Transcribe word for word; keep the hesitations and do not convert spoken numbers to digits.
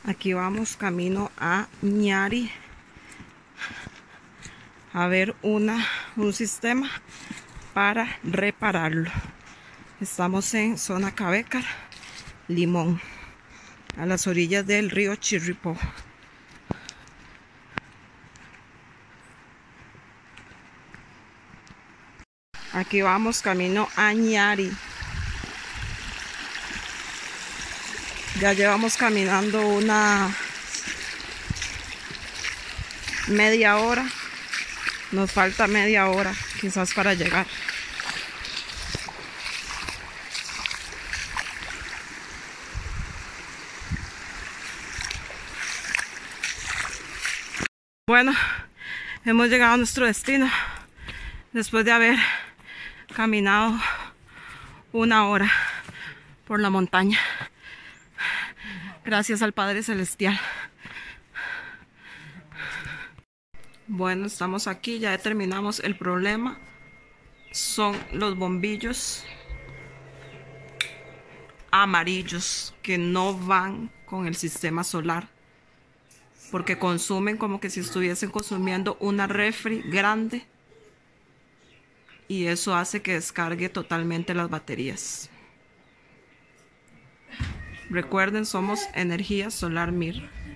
Aquí vamos camino a Ñari a ver una, un sistema para repararlo. Estamos en zona Cabecar, Limón, a las orillas del río Chirripó. Aquí vamos camino a Ñari. Ya llevamos caminando una media hora. Nos falta media hora quizás para llegar. Bueno, hemos llegado a nuestro destino después de haber caminado una hora por la montaña. Gracias al Padre Celestial. Bueno, estamos aquí, ya determinamos el problema. Son los bombillos amarillos que no van con el sistema solar, porque consumen como que si estuviesen consumiendo una refri grande, y eso hace que descargue totalmente las baterías. Recuerden, somos Energía Solar Mir.